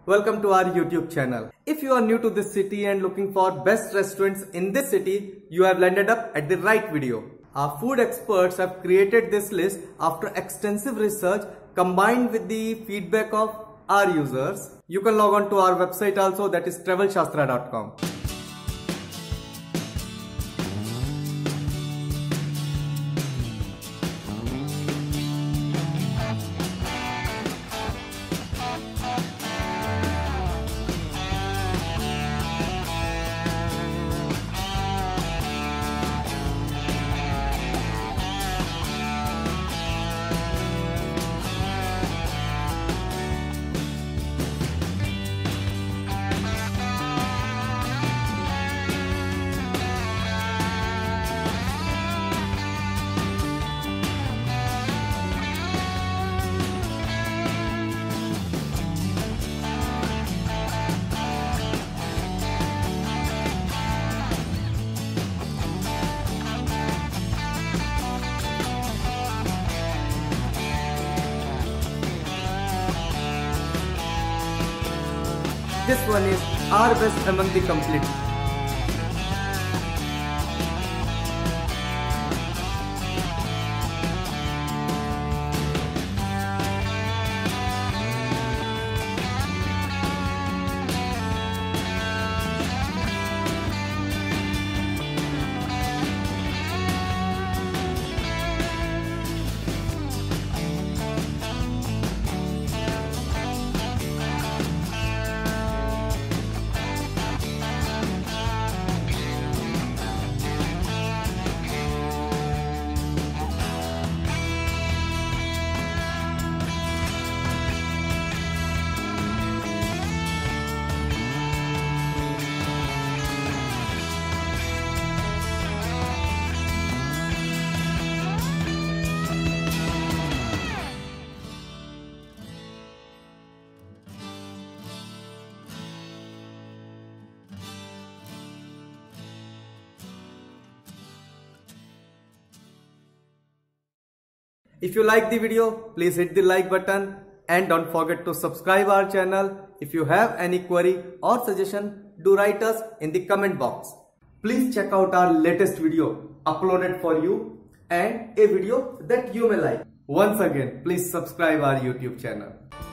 welcome to our YouTube channel. If you are new to this city and looking for best restaurants in this city, you have landed up at the right video. Our food experts have created this list after extensive research combined with the feedback of our users. You can log on to our website also, that is travelshastra.com. This one is our best among the complete. If you like the video, please hit the like button and don't forget to subscribe our channel. If you have any query or suggestion, do write us in the comment box. Please check out our latest video uploaded for you and a video that you may like. Once again, please subscribe our YouTube channel.